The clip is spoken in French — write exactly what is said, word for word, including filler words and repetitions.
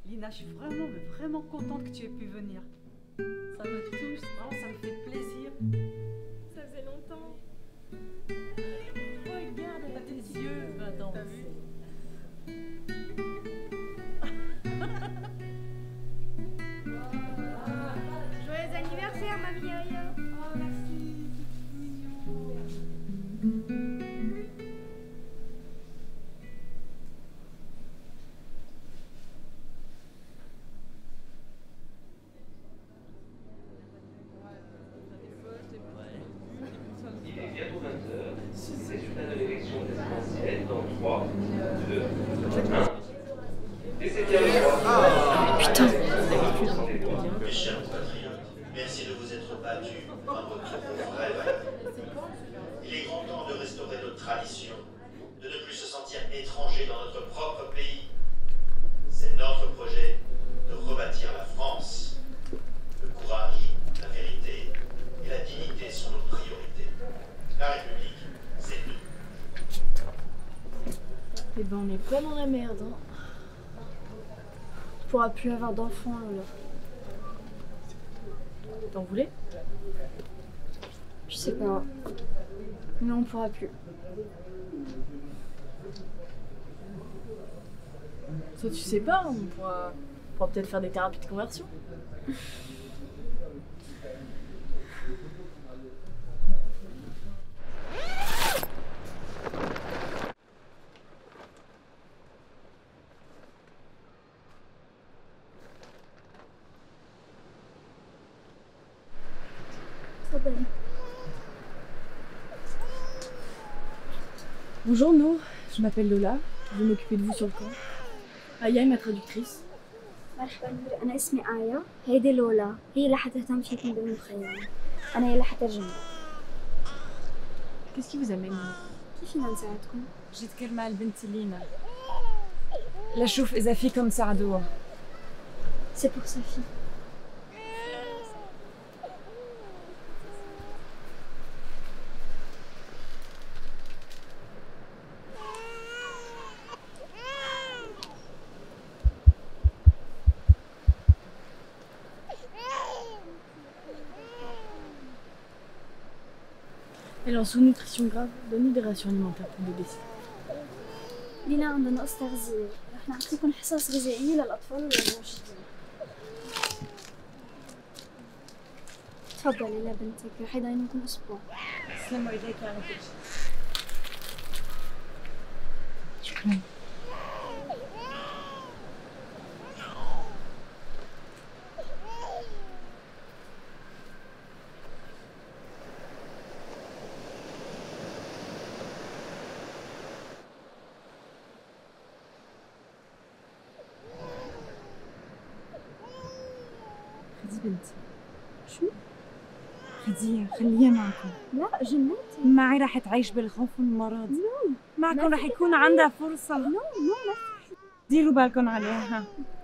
Lina, je suis vraiment, mais vraiment contente que tu aies pu venir. Ça me touche, vraiment, ça me fait plaisir. Ça faisait longtemps. Regarde, elle a tes yeux. Attends, T'as vu? Joyeux anniversaire, mamie Aya. Oh, merci, c'est mignon. Il est bientôt vingt heures. Résultat de l'élection présidentielle dans trois, deux, un. Et c'est bien le droit. Putain. Mes chers compatriotes, merci de vous être battus pour un retour au vrai valeur. Il est grand temps de restaurer notre tradition, de ne plus se sentir étranger dans notre propre pays. C'est notre projet de rebâtir la France. Le courage, la vérité et la dignité sont nos priorités. La République, c'est nous. Eh ben on est pas dans la merde, hein. On pourra plus avoir d'enfants, Lola. T'en voulais? Je sais pas. Mais on pourra plus. Ça, tu sais pas, on pourra, on pourra peut-être faire des thérapies de conversion. Bonjour Nour, je m'appelle Lola, je vais m'occuper de vous sur le camp. Aya est ma traductrice. مرحبا نور، أنا اسمي آية، هيدي لولا، هي اللي حتهتم فيكم بالمخيم، أنا يلي حترجم. Qu'est-ce qui vous amène Nour? كيف فينا نساعدكم؟ جيت كلمة على البنت لينا. لا شوف إذا فيكم تساعدوها. C'est pour sa fille. Elle est en sous-nutrition grave, donne-lui des rations alimentaires pour bébé. لينا عندنا نقص تغذية، رح نعطيكم حصص غذائية للأطفال وللراشدين. تفضلي لبنتك، رح يضاينكم أسبوع. سلموا إيديك على كل شيء. شكرا. خدي بنتي. شو؟ خديها خليها معكم. لا جننتي. معي رح تعيش بالخوف والمرض. نو. معكم رح يكون عندها فرصة. نو نو ما ديروا بالكم عليها.